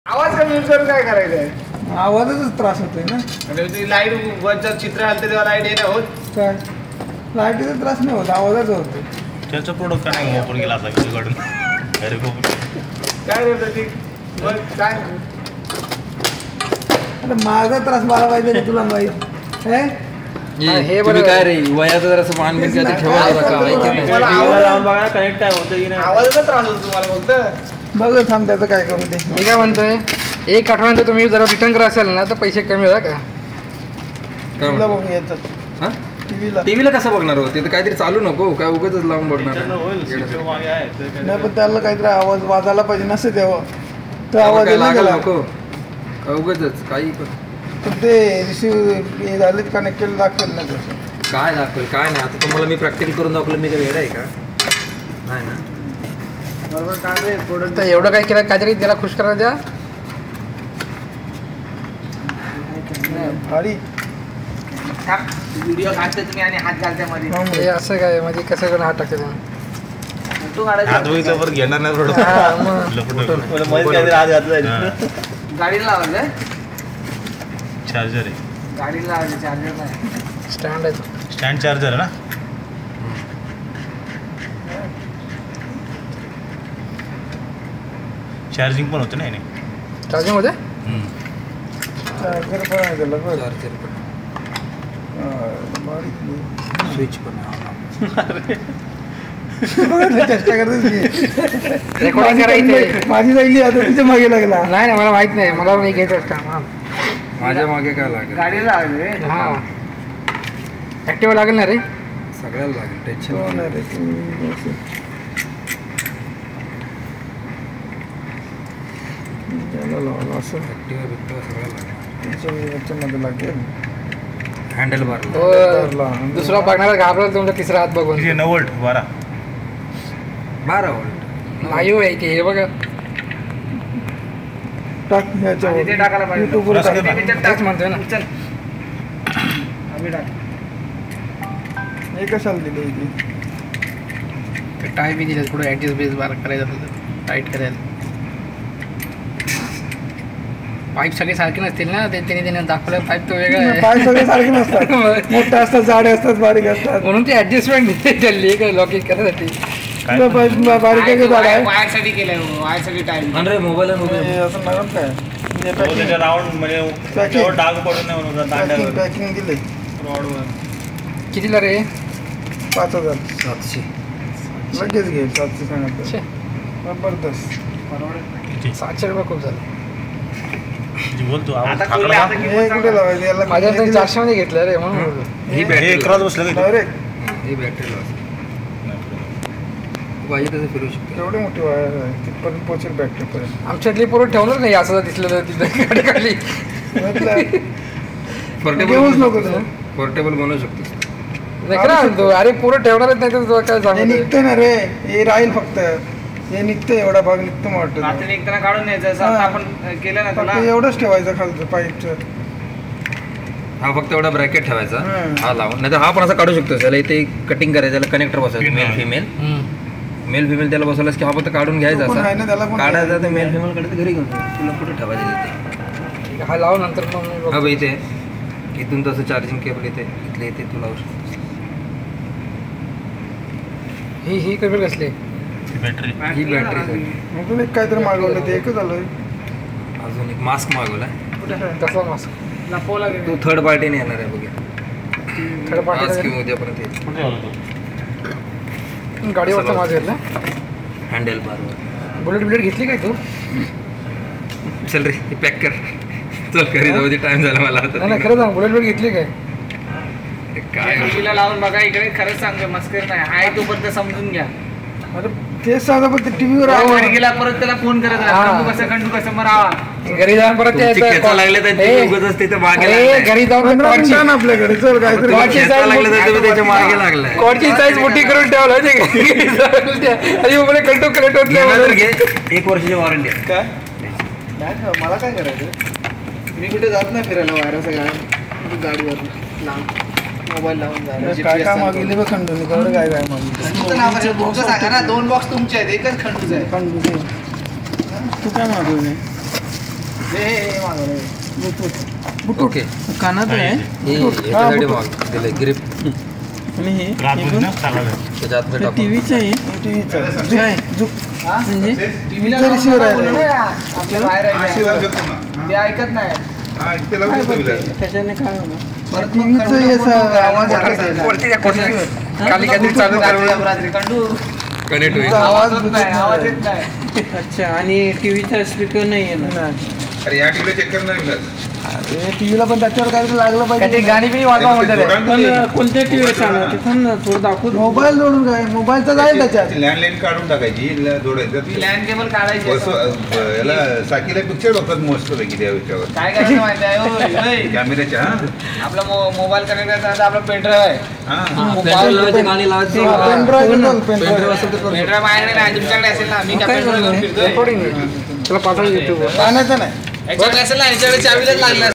आवाज कमी यूज करून काय करायचं आहे? आवाजाचाच त्रास होतोय ना. लाईट वरचं चित्र हलते तेव्हा लाईट येणं होत काय लाईटीचा त्रास नाही होत, आवाजाचा होतो. त्याचं प्रोडक्ट काय नाही वापरून गेला असा कडून अरे काय रे प्रतीक मग काय आता माझा त्रास मला पाहिजे ना, तुला माहित हे तुम्ही काय रे वयाचं जर असं मान बिन ठेवा कनेक्ट आहे होतं की नाही आवाजाचा त्रास होतो तुम्हाला फक्त. बघ थांब त्याचं काय करू ते. मी काय म्हणतोय, एक आठवड्यानंतर तुम्ही जर रिटर्न करा असाल ना तर पैसे कमी होता का? टीव्हीला बघून येतात. टीव्हीला कसं बघणार हो? ते तर काहीतरी चालू नको काय उगाच लावून बघणार नाही, पण त्याला काहीतरी आवाज वाजायला पाहिजे नसते तेव्हा तर आवाज लागायला नको काय उगाच काही पण. पण ते रिसिव्ह झाले कनेक्टेड दाखवेल ना तसं. काय दाखवेल काय नाही. आता तुम्हाला मी प्रॅक्टिकल करून दाखवलं, मी काय वेळ आहे का? नाही ना बरोबर. काय रे प्रोडक्ट तर एवढं काय केलं, काहीतरी त्याला खुश करा द्या. भारी व्हिडिओ काढते तुम्ही आणि हात घालते मध्ये. हे असं काय म्हणजे कसं करून हात टाकते तुम्ही? तू काढायचं हात बघितलं बरं घेणार नाही प्रोडक्ट गाडीला लावायचं चार्जर आहे, गाडीला लावायचं चार्जर नाही स्टँड आहे तो. स्टँड चार्जर आहे ना. चार्जिंग पण होतं ना याने. चार्जिंग होते चार्जर पण आहे त्याला बघ. चार्जर पण बारीक स्विच पण चेष्टा करतेच की. रेकॉर्डिंग करायचं. माझी जायली आता तुझ्या मागे लागला. नाही ना मला माहित नाही, मला नाही घ्यायचं का माझ्या मागे काय लागेल? गाडीला लावायचं. हां ॲक्टिवा लागेल ना रे? सगळ्याला लागेल टेन्शन हो ना रे लावलं असं ॲक्टिवा बिक्टिवा सगळ्याला लागेल. याच्यामध्ये लागेल हँडल बार दुसरा बघणार घाबरेल तुमचा तिसरा हात बघून. 9 वोल्ट 12 वोल्ट नाही हो इथे हे बघा. टाक ह्याच्यावर ते टाकायला पाहिजे. युट्यूबवर टाक. तेच म्हणतोय ना. चल आम्ही टाक. हे कशाला दिलं इथे? टाय बी दिले थोडं ॲडजस्ट बेस बार करायचं असेल टाईट करायला. पाईप सगळे सारखे नसतील ना, त्याने दाखवलं पाईप तो वेगळा आहे. पाय सगळे सारखे नसतात. मोठे असतात, जाडे असतात, बारीक असतात. म्हणून ते ॲडजस्टमेंट चालली का लॉकिंग करायसाठी. बारीक आहे झाड आहे वायरसाठी केलंय वायरसाठी टाइम. अरे मोबाईल असं म्हणत काय राऊंड म्हणजे डाग पडून नाही म्हणून पॅकिंग दिले रॉडवर. कितीला रे? 5,000 700. लगेच घे. 700 सांगत जबरदस्त. 700 रुपये खूप झालं. बोलतो आता हे कुठे लावायचं याला? माझ्या 400 मध्ये घेतलं रे म्हणून ही बॅटरी क्रॉस बसलं का डायरेक्ट ही बॅटरी लॉस पाहिजे तसं फिरू शकतो. एवढी मोठी वायर आहे तिथपर्यंत पोहोचेल बॅटरीपर्यंत. आमच्यातली पोरं ठेवणार नाही असं जर दिसलं तर तिथं गाडी खाली. घेऊच नको तू. पोर्टेबल बनवू शकतो नाही करा तो. अरे पोरं ठेवणारच नाही तर काय हे सांगतो. निघतंय ना रे, हे राहील फक्त. हे निघतंय, एवढा भाग निघतो मला वाटतं. रात्री निघताना काढून न्यायचं असं आता आपण केलं ना फक्त तुला. एवढंच ठेवायचं खालचं पाईपचं. हा फक्त एवढा ब्रॅकेट ठेवायचा हम्म. हा लावून. नाही तर हा पण असा काढू शकतो. त्याला इथे कटिंग करायचं, त्याला कनेक्टर बसवायचं मेल फिमेल. मेल फिमेल त्याला बसवलंस की हा फक्त काढून घ्यायचा तो पण आहे ना, त्याला असा पण काढायचा तर मेल फिमेल कडे घरी घेऊन तुला कुठे ठेवायचं तिथे. हा लाव नंतर मग हा इथे इथून तसं चार्जिंग केबल इथे इथले इथे तू लावू शकतो. ही केबल कसली? बॅटरी ही बॅटरी. अजून एक काहीतरी मागवलं ते एकच आलं. अजून एक मास्क मागवलाय. तसा मास्क लपवला तू थर्ड पार्टीने येणार आहे बघा. थर्ड आज पार्टी किंवा उद्यापर्यंत येईल. कुठे आला तो? गाडीवरचा माझं घेतला हँडल बारवर. बुलेट घेतली काय तू? चल रे पॅक कर. चल घरी जाऊ दे, टाइम झाला मला आता. नाही खरं सांग, बुलेट घेतली काय? काय टीव्हीला लावून बघा इकडे. खरंच सांगतोय मस्कर नाही आहे तोपर्यंत समजून घ्या. अरे तेच सांगा, पण ते टीव्हीवर घरी गेला परत त्याला फोन करत राहा. खंडू कसं मरावा. घरी जाऊन परत लागले तर घरी जाऊन आपल्याकडे चल काहीतरी त्याच्या मागे लागलाय. कॉडची साईज मोठी करून ठेवला एक वर्षाची वॉरंटी आहे. काय मला काय करायचं? मी कुठे जात नाही फिरायला वायरा सगळ्या गाडीवर लांब मोबाईल लावून जायला. काय काय मागितले बघ खंडूने. तेवढं काय काय मागितलं? बॉक्स सांगा ना. 2 बॉक्स तुमचे आहेत, एकच खंडूच आहे. खंडू तू काय मागवले? मागवलं ओके कानात आहे हे याच्यासाठी माग दिले ग्रिप आणि हे त्याच्या आतमध्ये टाकून टीव्हीचं आहे टीव्हीचं काय म्हणजे टीव्हीला रिसिव्हर आहे आपल्या बाहेर आहे ते ऐकत नाही त्याच्याने काय होणार टीव्हीचं आवाज खाली काहीतरी चालू करून रात्री कंडू कनेक्ट होईल आवाज आवाज येत नाही. अच्छा आणि टीव्हीचा स्पीकर नाही आहे ना अरे या टीव्हीला चेक कर ना अरे टीव्हीला पण त्याच्यावर काहीतरी लागलं पाहिजे गाणी बिणी वाजवा म्हणतात पण कोणत्या टीव्ही चालणार ते पण थोडं दाखवून मोबाईल जोडून काय मोबाईलचा जाईल त्याच्यात लँडलाईन काढून टाकायची जोडायचं ती लँड केबल काढायची याला साकीला पिक्चर बघतात मोस्ट पैकी त्या याच्यावर काय करायचं माहिती आहे होय. कॅमेऱ्याच्या आपला मोबाईल कनेक्ट करायचा आपला पेनड्राईव्ह आहे गाणी लावायची पेनड्राईव्ह माझ्याकडे नाही तुमच्याकडे असेल ना मी रेकॉर्डिंग त्याला पाठवून युट्यूबवर याच्याकडे असेल ना याच्याकडे चावीलाच लागला